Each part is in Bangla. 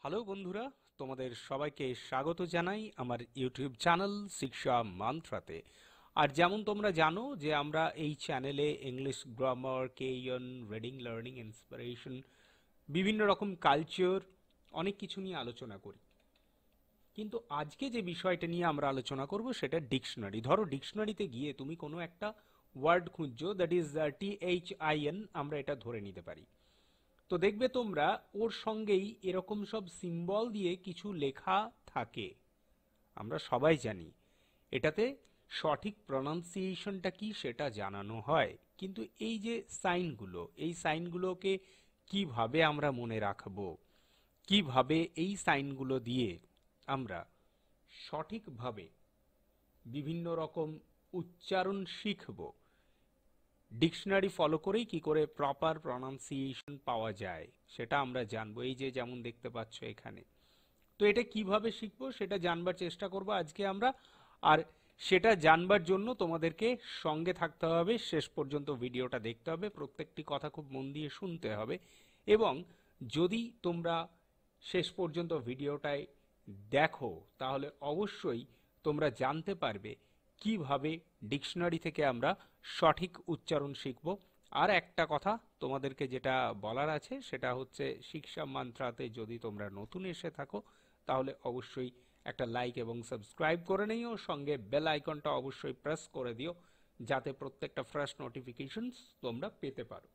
হ্যালো বন্ধুরা, তোমাদের সবাইকে স্বাগত জানাই আমার ইউটিউব চ্যানেল শিক্ষা মান্ত্রাতে। আর যেমন তোমরা জানো যে আমরা এই চ্যানেলে ইংলিশ গ্রামার, কেইয়ন, রিডিং, লার্নিং, ইন্সপিরেশন, বিভিন্ন রকম কালচার, অনেক কিছু নিয়ে আলোচনা করি। কিন্তু আজকে যে বিষয়টা নিয়ে আমরা আলোচনা করব সেটা ডিকশনারি। ধরো ডিকশনারিতে গিয়ে তুমি কোনো একটা ওয়ার্ড খুঁজছো, দ্যাট ইজ THIN, আমরা এটা ধরে নিতে পারি। তো দেখবে তোমরা ওর সঙ্গেই এরকম সব সিম্বল দিয়ে কিছু লেখা থাকে। আমরা সবাই জানি এটাতে সঠিক প্রনাউন্সিয়েশনটা কি সেটা জানানো হয়, কিন্তু এই যে সাইনগুলো, এই সাইনগুলোকে কিভাবে আমরা মনে রাখবো, কিভাবে এই সাইনগুলো দিয়ে আমরা সঠিকভাবে বিভিন্ন রকম উচ্চারণ শিখব, ডিকশনারি ফলো করেই কি করে প্রপার প্রনাউন্সিয়েশন পাওয়া যায় সেটা আমরা জানবো। এই যে যেমন দেখতে পাচ্ছ এখানে, তো এটা কিভাবে শিখবো সেটা জানবার চেষ্টা করব আজকে আমরা। আর সেটা জানবার জন্য তোমাদেরকে সঙ্গে থাকতে হবে, শেষ পর্যন্ত ভিডিওটা দেখতে হবে, প্রত্যেকটি কথা খুব মন দিয়ে শুনতে হবে। এবং যদি তোমরা শেষ পর্যন্ত ভিডিওটায় দেখো তাহলে অবশ্যই তোমরা জানতে পারবে কিভাবে ডিকশনারি থেকে আমরা সঠিক উচ্চারণ শিখব। আর একটা কথা তোমাদেরকে যেটা বলার আছে সেটা হচ্ছে শিক্ষা মান্ত্রাতে যদি তোমরা নতুন এসে থাকো তাহলে অবশ্যই একটা লাইক এবং সাবস্ক্রাইব করে নিও, সঙ্গে বেল আইকনটা অবশ্যই প্রেস করে দিও যাতে প্রত্যেকটা ফ্রেশ নোটিফিকেশনস তোমরা পেতে পারো।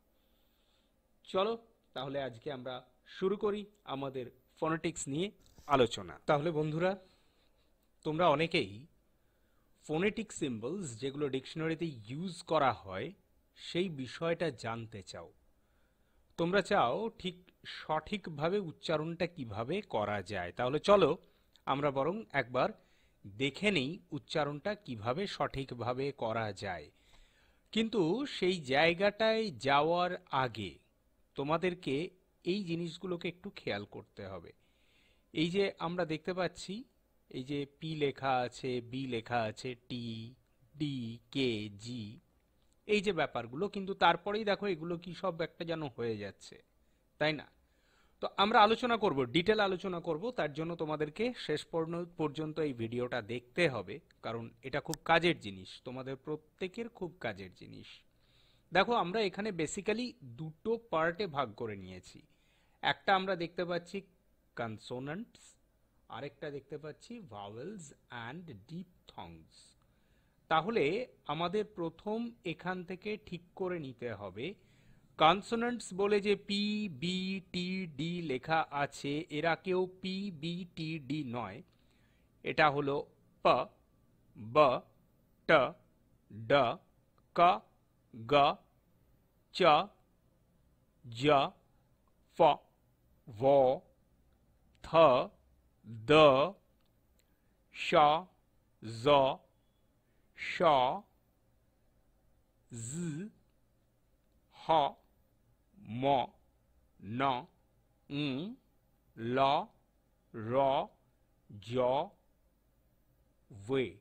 চলো তাহলে আজকে আমরা শুরু করি আমাদের ফোনেটিক্স নিয়ে আলোচনা। তাহলে বন্ধুরা, তোমরা অনেকেই ফোনেটিক সিম্বলস যেগুলো ডিকশনারিতে ইউজ করা হয় সেই বিষয়টা জানতে চাও। তোমরা চাও ঠিক সঠিকভাবে উচ্চারণটা কিভাবে করা যায়। তাহলে চলো আমরা বরং একবার দেখে নেই উচ্চারণটা কিভাবে সঠিকভাবে করা যায়। কিন্তু সেই জায়গাটায় যাওয়ার আগে তোমাদেরকে এই জিনিসগুলোকে একটু খেয়াল করতে হবে। এই যে আমরা দেখতে পাচ্ছি, এই যে পি লেখা আছে, বি লেখা আছে, টি, ডি, কে, জি, এই যে ব্যাপারগুলো, কিন্তু তারপরেই দেখো এগুলো কি সব একটা যেন হয়ে যাচ্ছে, তাই না? তো আমরা আলোচনা করব, ডিটেল আলোচনা করব, তার জন্য তোমাদেরকে শেষ পর্যন্ত এই ভিডিওটা দেখতে হবে, কারণ এটা খুব কাজের জিনিস, তোমাদের প্রত্যেকের খুব কাজের জিনিস। দেখো আমরা এখানে বেসিক্যালি দুটো পার্টে ভাগ করে নিয়েছি। একটা আমরা দেখতে পাচ্ছি কনসোনান্টস, আরেকটা দেখতে পাচ্ছি ভাওয়েলস অ্যান্ড ডিপথংস। তাহলে আমাদের প্রথম এখান থেকে ঠিক করে নিতে হবে কনসোনান্টস বলে যে পি, বি, টি, ডি লেখা আছে, এরা কেউ পি, বি, টি, ডি নয়। এটা হলো প, ব, ট, ড, ক, গ, চ, জ, ফ, ভ, থ, দ, শ, জ, শ, জ, হ, ম, ন, ল, র, জ, ওয়ে।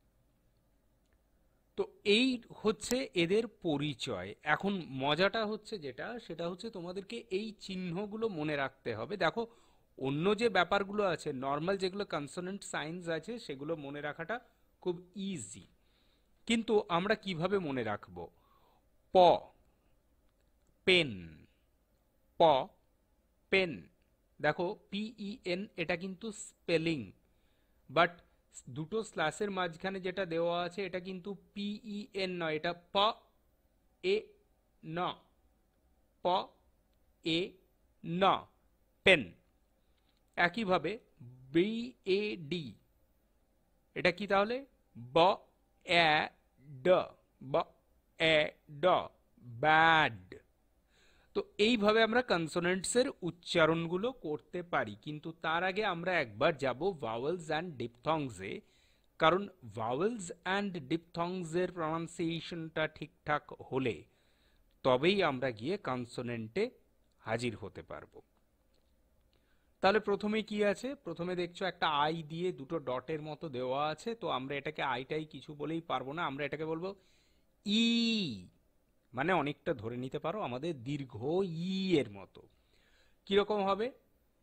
তো এই হচ্ছে এদের পরিচয়। এখন মজাটা হচ্ছে যেটা, সেটা হচ্ছে তোমাদেরকে এই চিহ্নগুলো মনে রাখতে হবে। দেখো অন্য যে ব্যাপারগুলো আছে, নর্মাল যেগুলো কনসোনেন্ট সাইন্স আছে, সেগুলো মনে রাখাটা খুব ইজি। কিন্তু আমরা কিভাবে মনে রাখব? প, পেন, প, পেন। দেখো PEN এটা কিন্তু স্পেলিং, বাট দুটো স্ল্যাশের মাঝখানে যেটা দেওয়া আছে এটা কিন্তু PEN নয়, এটা প এ ন, প এ ন, পেন। একইভাবে BAD, এটা কি তাহলে? ব এ ড, ব এ ড, ব্যাড। তো এইভাবে আমরা কনসোনেন্টসের উচ্চারণগুলো করতে পারি, কিন্তু তার আগে আমরা একবার যাব ভাওয়েলস অ্যান্ড ডিপথংসে, কারণ ভাওয়েলস অ্যান্ড ডিপথংসের প্রনাউন্সিয়েশনটা ঠিকঠাক হলে তবেই আমরা গিয়ে কনসোনেন্টে হাজির হতে পারবো। তাহলে প্রথমে কি আছে? প্রথমে দেখছো একটা আই দিয়ে দুটো ডটের মতো দেওয়া আছে, তো আমরা এটাকে আইটাই কিছু বলেই পারবো না, আমরা এটাকে বলবো ই, মানে অনেকটা ধরে নিতে পারো আমাদের দীর্ঘ ই এর মতো। কিরকম হবে?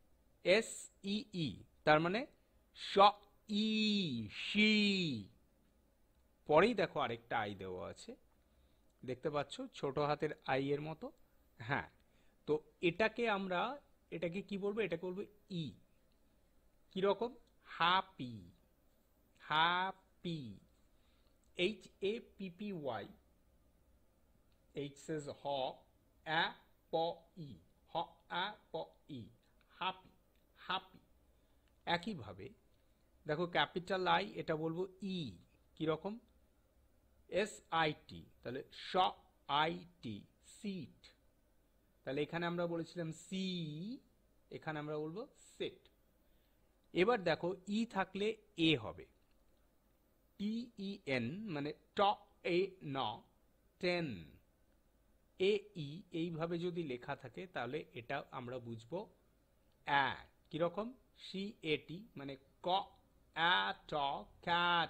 এস ই ই, তার মানে স ই শি। পরেই দেখো আরেকটা আই দেওয়া আছে, দেখতে পাচ্ছ ছোট হাতের আই এর মতো। হ্যাঁ, তো এটাকে কি বলবো? এটাকে বলবো ই। কিরকম? Happy, happy. H A P P Y, H says হ, আ প ই, হ আ প ই, হ্যাপি, হ্যাপি। একইভাবে দেখো ক্যাপিটাল আই, এটা বলবো ই। কিরকম? এস আই টি, তাহলে স আই টি, সিট। তাহলে এখানে আমরা বলেছিলাম সি, এখানে আমরা বলবো সেট। এবার দেখো ই থাকলে এ হবে, টি ই এন, মানে ট এ ন, টেন। এ ই এইভাবে যদি লেখা থাকে তাহলে এটা আমরা বুঝবো অ্যা। কিরকম? সি এ টি, মানে ক অ্যা ট, ক্যাট।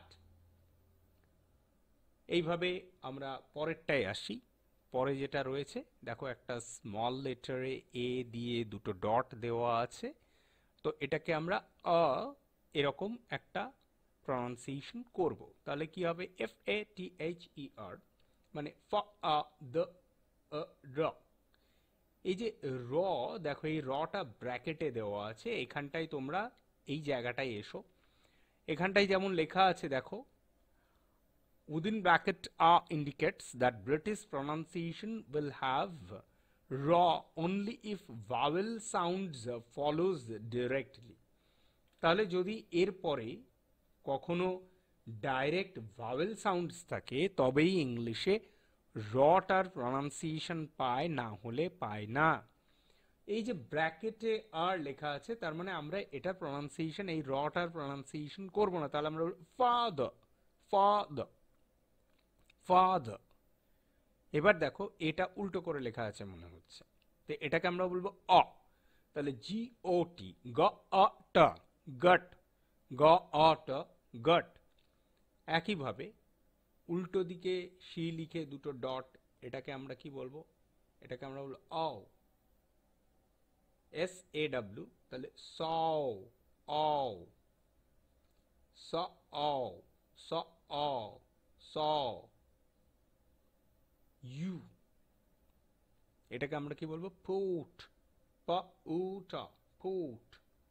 এইভাবে আমরা পরেরটায় আসি। পরে যেটা রয়েছে দেখো, একটা স্মল লেটারে এ দিয়ে দুটো ডট দেওয়া আছে, তো এটাকে আমরা আ এরকম একটা প্রনাউন্সিয়েশন করব। তাহলে কি হবে? এফ এ টি এইচ ই আর, মানে ফ আ দ র। এই যে র, দেখো এই রটা ব্র্যাকেটে দেওয়া আছে, এখানটায় তোমরা এই জায়গাটায় এসো। এখানটায় যেমন লেখা আছে দেখো, within bracket a indicates that British pronunciation will have raw only if vowel sounds follows directly. তাহলে যদি এর পরে কখনো ডাইরেক্ট ভাওয়েল সাউন্ডস থাকে তবেই ইংলিশে রটার প্রনাউন্সিয়েশন পায়, না হলে পায় না। এই যে ব্র্যাকেটে আর লেখা আছে, তার মানে আমরা এটার প্রনাউন্সিয়েশন, এই রটার প্রনাউন্সিয়েশন করব না। তাহলে আমরা ফাদার, ফাদার, ফাদার। এবার দেখো এটা উল্টো করে লেখা আছে মনে হচ্ছে, তো এটাকে আমরা বলবো অ। তাহলে জি ও টি, গ অ ট, গট, গ অ ট, গট। একইভাবে উল্টো দিকে সি লিখে দুটো ডট, এটাকে আমরা কি বলবো? এটাকে আমরা বলবো অ, এস এ ডাব্লিউ, তাহলে সও, অ, স অ, স অ, স। ইউ, এটাকে আমরা কি বলবো? ফুট, প উ ট, ফুট।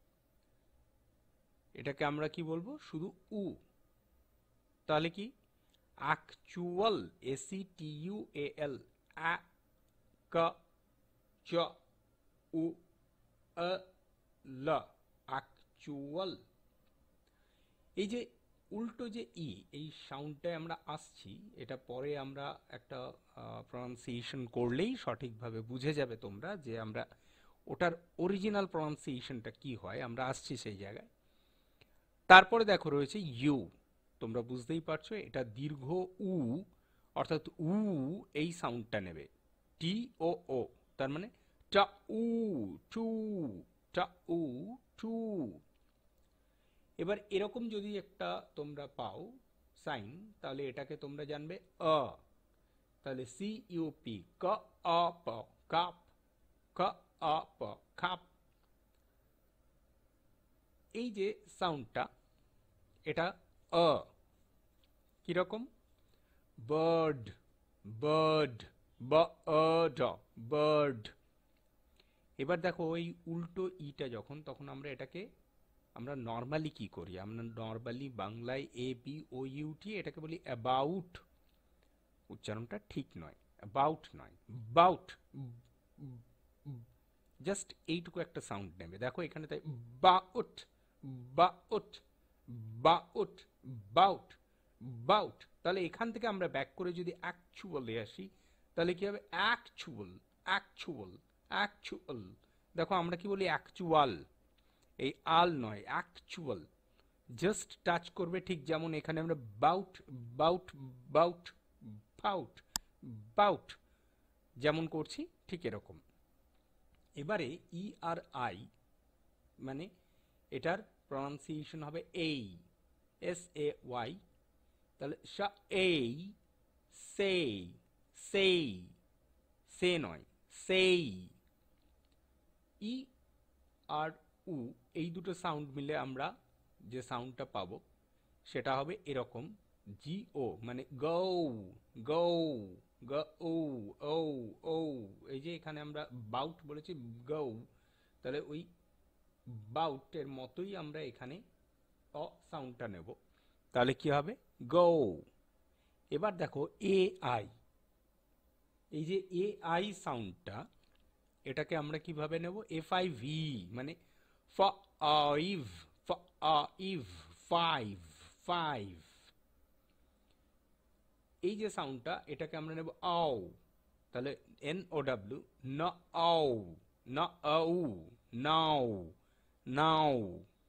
এটাকে আমরা কি বলবো? শুধু উ। তাহলে কি? Actual, AC T U A L, আ ক চ উ আ ল, অ্যাকচুয়াল। এই যে উল্টো যে ই, এই সাউন্ডটায় আমরা আসছি, এটা পরে আমরা একটা প্রনাউন্সিয়েশন করলেই সঠিকভাবে বুঝে যাবে তোমরা যে আমরা ওটার অরিজিনাল প্রনাউন্সিয়েশনটা কি হয়। আমরা আসছি সেই জায়গায়। তারপরে দেখো রয়েছে ইউ। তোমরা বুঝতেই পারছো এটা দীর্ঘ উ, অর্থাৎ উ এই সাউন্ডটা নেবে, টি ও ও, তার মানে টা উ টু, টা উ টু। এবার এরকম যদি একটা তোমরা পাও সাইন, তাহলে এটাকে তোমরা জানবে অ। তাহলে সি ইউ পি, ক অ প, কাপ, ক অ প, খাপ। এই যে সাউন্ডটা, এটা অ। কিরকম? বার্ড, বার্ড, ব অ ড, বার্ড। এবার দেখো ওই উল্টো ইটা যখন, তখন আমরা এটাকে আমরা নর্মালি কি করি? আমরা নর্মালি বাংলায় A B O U T, এটাকে বলি অ্যাবাউট। উচ্চারণটা ঠিক নয়, অ্যাবাউট নয়, বাউট। জাস্ট এইটুকু একটা সাউন্ড নেবে। দেখো এখানে তাই bout, bout, bout, bout, bout. তাহলে এখান থেকে আমরা ব্যাক করে যদি অ্যাকচুয়ালে আসি, তাহলে কি হবে? Actual, actual, actual. দেখো আমরা কি বলি? অ্যাকচুয়াল, এই আল নয়, অ্যাকচুয়াল। জাস্ট টাচ করবে, ঠিক যেমন এখানে আমরা bout, bout, bout, bout, bout যেমন করছি, ঠিক এরকম। এবারে ই আর আই, মানে এটার প্রনাউন্সিয়েশন হবে এই, এস এ ওয়াই। তাহলে এই, সেই, সেই, সে নয়, সেই। ই আর উ এই দুটো সাউন্ড মিলে আমরা যে সাউন্ডটা পাবো সেটা হবে এরকম জি ও, মানে গৌ গৌ গৌ ও ও। এই যে এখানে আমরা বাউট বলেছি গৌ, তাহলে ওই বাউটের মতোই আমরা এখানে অ সাউন্ডটা নেব, তাহলে কি হবে গৌ। এবার দেখো এ আই, এই যে এ আই সাউন্ডটা এটাকে আমরা কিভাবে নেব, এফ আই ভি, মানে ফাইভ ফাইভ ফাইভ ফাইভ। এই যে সাউন্ডটা এটাকে আমরা নেব আও, তাহলে এন ও ডাব্লিউ, না আও, না আউ, নাও নাও।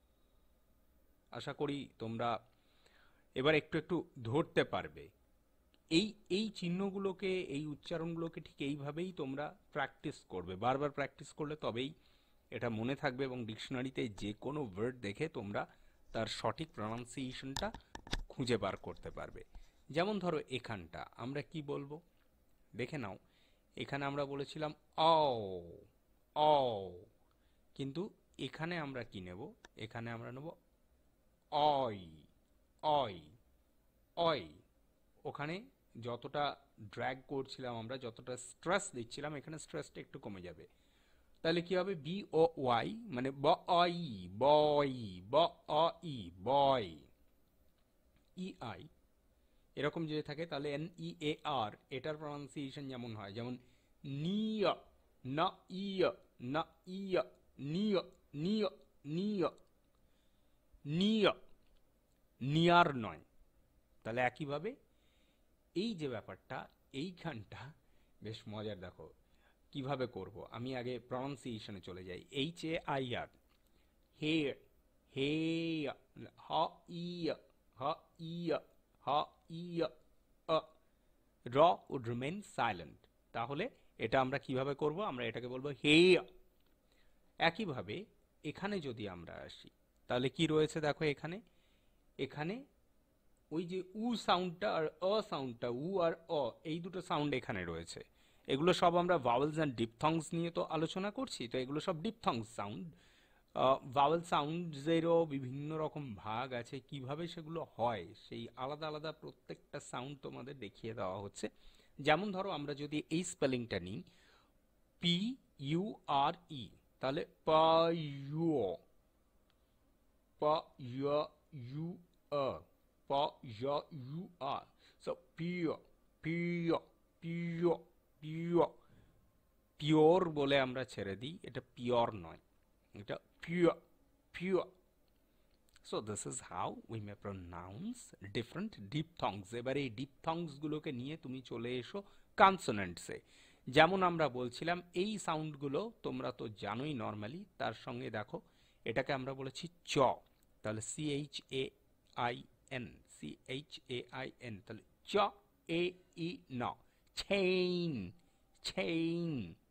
আশা করি তোমরা এবার একটু একটু ধরতে পারবে। এই এই চিহ্নগুলোকে, এই উচ্চারণগুলোকে ঠিক এইভাবেই তোমরা প্র্যাকটিস করবে, বারবার প্র্যাকটিস করলে তবেই এটা মনে থাকবে এবং ডিকশনারিতে যে কোনো ওয়ার্ড দেখে তোমরা তার সঠিক প্রনাউন্সিয়েশনটা খুঁজে বার করতে পারবে। যেমন ধরো এখানটা আমরা কি বলবো দেখে নাও, এখানে আমরা বলেছিলাম অ অ, কিন্তু এখানে আমরা কি নেব, এখানে আমরা নেব অয় অয় অয়। ওখানে যতটা ড্র্যাগ করছিলাম আমরা, যতটা স্ট্রেস দিচ্ছিলাম, এখানে স্ট্রেসটা একটু কমে যাবে। তাহলে কি হবে বি ও ওয়াই, মানে ব অই বয়, ব অই বয়। ই আই এরকম যদি থাকে তাহলে এন ই এ আর, এটার প্রনাউন্সিয়েশন যেমন হয়, যেমন নিয় না ইয় না ইয়, নিয় নিয় নিয় নিয়, নিয়ার নয়। তাহলে একইভাবে এই যে ব্যাপারটা এইখানটা বেশ মজার, দেখো কিভাবে করব। আমি আগে প্রনাউন্সিয়েশনে চলে যাই, এইচ এ আই আর, হে হে, হ ইয় হ ইয় হ ইয় আ, র উড রিমেইন সাইলেন্ট। তাহলে এটা আমরা কিভাবে করব, আমরা এটাকে বলবো হে। একইভাবে এখানে যদি আমরা আসি তাহলে কি রয়েছে দেখো, এখানে এখানে ওই যে উ সাউন্ডটা আর অ সাউন্ডটা, উ আর অ এই দুটো সাউন্ড এখানে রয়েছে। এগুলো সব আমরা ভাওয়েলস অ্যান্ড ডিপথংস নিয়ে তো আলোচনা করছি, তো এগুলো সব ডিপথংস সাউন্ড। ভাওয়েল সাউন্ডসেরও বিভিন্ন রকম ভাগ আছে, কিভাবে সেগুলো হয় সেই আলাদা আলাদা প্রত্যেকটা সাউন্ড তোমাদের দেখিয়ে দেওয়া হচ্ছে। যেমন ধরো আমরা যদি এই স্পেলিংটা নিই পি ইউ আর ই, তাহলে পা ইউ, পা ইউ আ, পা U R, so pure pure pure pure. Pure বলে আমরা ছেড়ে দিই, এটা পিওর নয়, এটা পিও পিও। So this is how we may pronounce different diphthongs. এবার এই diphthongs গুলোকে নিয়ে তুমি চলে এসো কনসোনেন্টসে। যেমন আমরা বলছিলাম এই সাউন্ডগুলো তোমরা তো জানোই নর্মালি, তার সঙ্গে দেখো এটাকে আমরা বলেছি চ, তাহলে C H A I N, C H A I N, তাহলে চ এ ই ন, চেইন চেইন।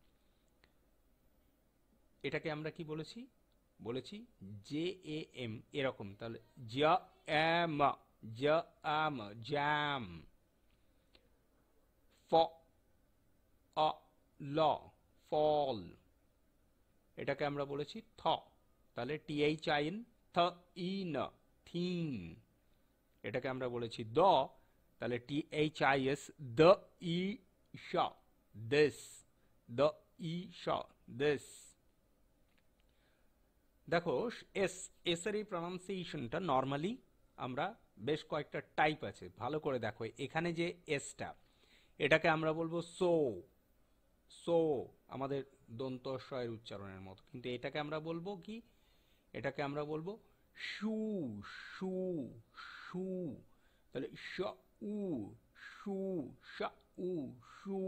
এটাকে আমরা কি বলেছি, বলেছি জে এ এম, এরকম, তাহলে জ এম, জ আম জ্যাম। ফ অ ল ফল, এটাকে আমরা বলেছি থ, তাহলে টি এইচ আই এন, থ ই ন, থিন। এটাকে আমরা বলেছি দ, তাহলে টি এইচ আই এস, দ ই শ, দিস, দ ই শ, দিস। দেখো এস, এস এর এই প্রনাউন্সিয়েশনটা নর্মালি আমরা বেশ কয়েকটা টাইপ আছে, ভালো করে দেখো এখানে যে এসটা এটাকে আমরা বলবো সো, সো আমাদের দন্ত স্বয়ের উচ্চারণের মতো, কিন্তু এটাকে আমরা বলবো কি, এটাকে আমরা বলবো শু শু শু, তাহলে শ উ শু, শ উ শু।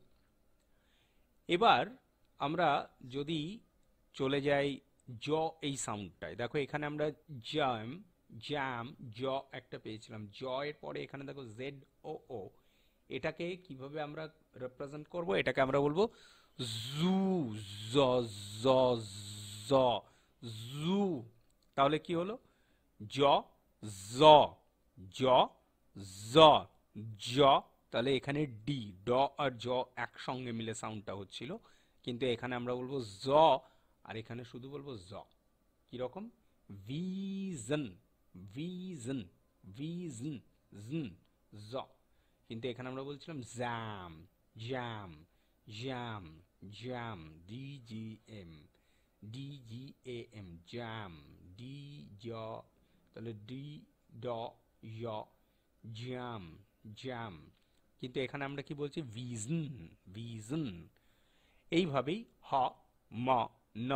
এবার আমরা যদি চলে যাই জ এই সাউন্ডটায়, দেখো এখানে আমরা জ্যাম জ্যাম জ একটা পেয়েছিলাম, জ এর পরে এখানে দেখো জেড ও ও, এটাকে কিভাবে আমরা রিপ্রেজেন্ট করব, এটাকে আমরা বলবো জু, জ জ জ জু। তাহলে কি হলো জ জ জ জ জ, তাহলে এখানে ডি, ড আর জ একসঙ্গে মিলে সাউন্ডটা হচ্ছিল, কিন্তু এখানে আমরা বলবো জ আর এখানে শুধু বলবো জ। কিরকম? ভিজন, ভিজন, ভিজন, জন, জ। কিন্তু এখানে আমরা বলছিলাম জ্যাম, জ্যাম, জ্যাম, জ্যাম, ডিজিএম, ডিজিএএম, জ্যাম, ডি জ, তাহলে ডি ড য়, জ্যাম, জ্যাম। কিন্তু এখানে আমরা কি বলছি? Vision, vision. এইভাবেই হ, ম, ন,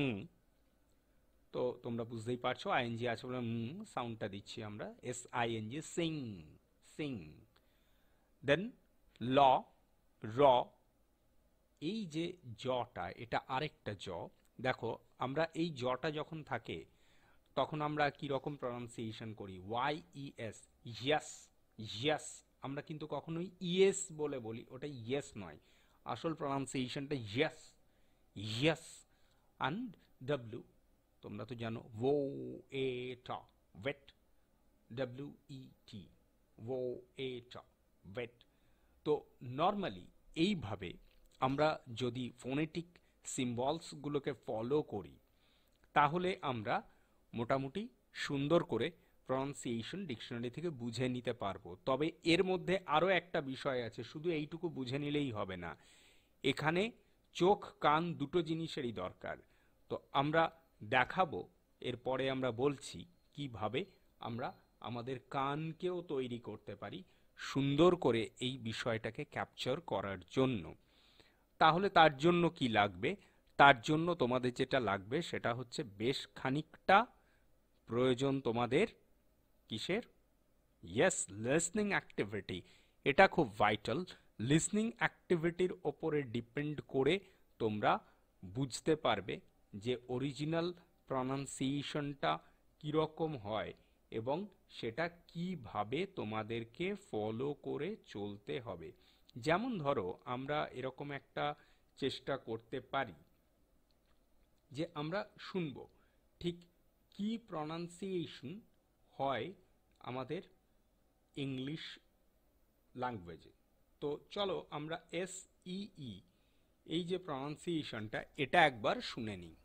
তো তোমরা বুঝতেই পারছো আইএনজি আছে বলে সাউন্ডটা দিচ্ছি আমরা, S ING, sing, sing. Then ল, র, এই যে জটা, এটা আরেকটা জ। দেখো আমরা এই জটা যখন থাকে তখন আমরা কি রকম প্রনাউন্সিয়েশন করি? Y E S, yes, yes. আমরা কিন্তু কখনোই ইয়েস বলে বলি, ওটা ইয়েস নয়, আসল প্রনাউন্সিয়েশনটা ইয়াস, ইয়াস। অ্যান্ড ডাব্লিউ, তোমরা তো জানো ভো এ টা, ওয়েট, ডাব্লিউ ই টি, ভো এ টা, ওয়েট। তো নর্মালি এইভাবে আমরা যদি ফোনেটিক সিম্বলসগুলোকে ফলো করি তাহলে আমরা মোটামুটি সুন্দর করে প্রনাউন্সিয়েশন ডিকশনারি থেকে বুঝে নিতে পারবো। তবে এর মধ্যে আরও একটা বিষয় আছে, শুধু এইটুকু বুঝে নিলেই হবে না, এখানে চোখ কান দুটো জিনিসেরই দরকার। তো আমরা দেখাবো, এরপরে আমরা বলছি কিভাবে আমরা আমাদের কানকেও তৈরি করতে পারি সুন্দর করে এই বিষয়টাকে ক্যাপচার করার জন্য। তাহলে তার জন্য কি লাগবে? তার জন্য তোমাদের যেটা লাগবে সেটা হচ্ছে বেশ খানিকটা প্রয়োজন তোমাদের কিসের? Yes, listening activity. এটা খুব ভাইটাল। লিসনিং অ্যাক্টিভিটির ওপরে ডিপেন্ড করে তোমরা বুঝতে পারবে যে অরিজিনাল প্রনাউন্সিয়েশনটা কীরকম হয় এবং সেটা কিভাবে তোমাদেরকে ফলো করে চলতে হবে। যেমন ধরো আমরা এরকম একটা চেষ্টা করতে পারি যে আমরা শুনব ঠিক কি প্রনাউন্সিয়েশন হয় আমাদের ইংলিশ ল্যাঙ্গুয়েজে। তো চলো আমরা এস ই ই, এই যে প্রনাউন্সিয়েশনটা, এটা একবার শুনে নিই।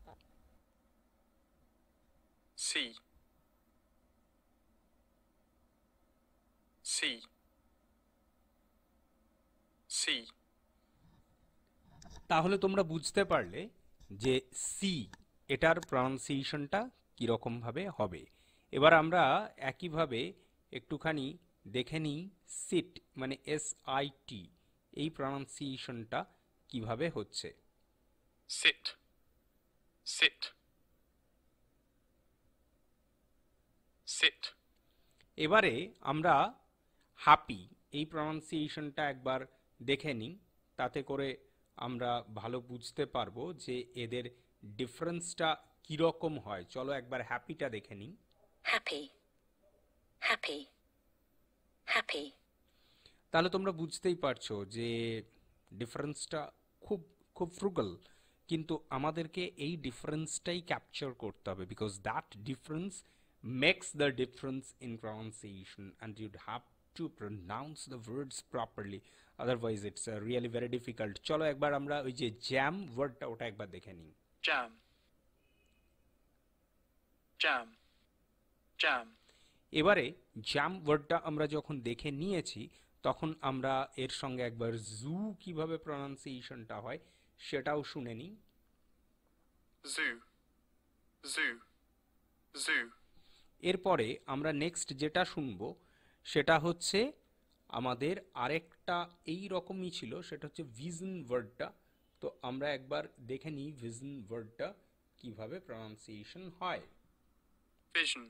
C, C, C. তাহলে তোমরা বুঝতে পারলে যে সি, এটার প্রনাউন্সিয়েশনটা কীরকমভাবে হবে। এবার আমরা একইভাবে একটুখানি দেখে নিই সিট, মানে এস আই টি, এই প্রনাউন্সিয়েশনটা কিভাবে হচ্ছে। Sit, sit, sit. এবারে আমরা হ্যাপি, এই প্রনাউন্সিয়েশনটা একবার দেখে নিই, তাতে করে আমরা ভালো বুঝতে পারবো যে এদের ডিফারেন্সটা কীরকম হয়। চলো একবার হ্যাপিটা দেখে নিই। happy, happy, happy, তাহলে তোমরা বুঝতেই পারছো যে ডিফারেন্সটা খুব খুব ফ্রুগাল, কিন্তু আমাদেরকে এই ডিফারেন্সটাই ক্যাপচার করতে হবে, because that difference makes the difference in pronunciation and you'd have to pronounce the words properly, otherwise it's really very difficult. চলো একবার আমরা ওই যে জ্যাম ওয়ার্ডটা, ওটা একবার দেখে নিই। Jam, jam, jam. এবারে জ্যাম ওয়ার্ডটা আমরা যখন দেখে নিয়েছি তখন আমরা এর সঙ্গে একবার জু কিভাবে প্রনাউন্সিয়েশনটা হয় সেটাও শুনে নিই। Zoo, zoo, zoo. এরপরে আমরা নেক্সট যেটা শুনবো সেটা হচ্ছে আমাদের আরেকটা এই রকমই ছিল, সেটা হচ্ছে ভিজন ওয়ার্ডটা। তো আমরা একবার দেখে নিই ভিজন ওয়ার্ডটা কিভাবে প্রনাউন্সিয়েশন হয়। Vision,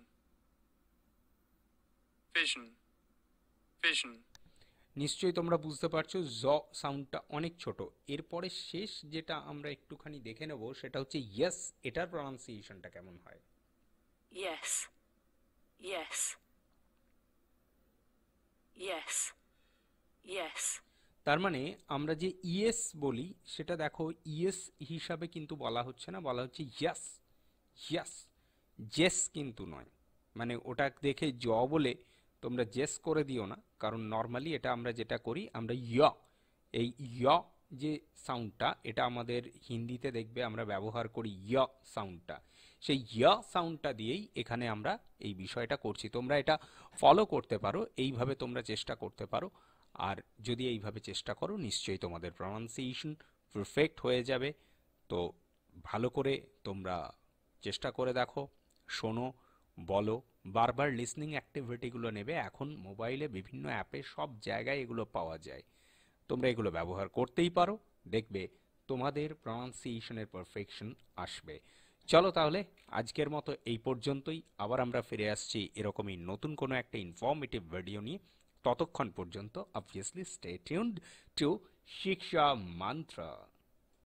vision, vision. নিশ্চয়ই তোমরা বুঝতে পারছো জ সাউন্ডটা অনেক ছোট। এরপরে শেষ যেটা আমরা একটুখানি দেখে নেব সেটা হচ্ছে ইয়েস, এটার প্রনাউন্সিয়েশনটা কেমন হয়। yes, yes, yes, yes, তার মানে আমরা যে ইয়েস বলি সেটা দেখো ইয়েস হিসাবে কিন্তু বলা হচ্ছে না, বলা হচ্ছে ইয়াস, ইয়াস, জেস কিন্তু নয়। মানে ওটা দেখে জ বলে তোমরা জেস করে দিও না, কারণ নর্মালি এটা আমরা যেটা করি আমরা এই যে সাউন্ডটা, এটা আমাদের হিন্দিতে দেখবে আমরা ব্যবহার করি য় সাউন্ডটা, সেই য় সাউন্ডটা দিয়েই এখানে আমরা এই বিষয়টা করছি। তোমরা এটা ফলো করতে পারো, এইভাবে তোমরা চেষ্টা করতে পারো। আর যদি এইভাবে চেষ্টা করো নিশ্চয়ই তোমাদের প্রনাউন্সিয়েশন পারফেক্ট হয়ে যাবে। তো ভালো করে তোমরা চেষ্টা করে দেখো, শোনো, বলো, বারবার লিসনিং অ্যাক্টিভিটিগুলো নেবে। এখন মোবাইলে বিভিন্ন অ্যাপে সব জায়গায় এগুলো পাওয়া যায়, তোমরা এগুলো ব্যবহার করতেই পারো, দেখবে তোমাদের প্রনাউন্সিয়েশনের পারফেকশন আসবে। চলো তাহলে আজকের মতো এই পর্যন্তই। আবার আমরা ফিরে আসছি এরকমই নতুন কোনো একটা ইনফর্মেটিভ ভিডিও নিয়ে। ততক্ষণ পর্যন্ত অবভিয়াসলি স্টে টিউনড টু শিক্ষা মন্ত্র।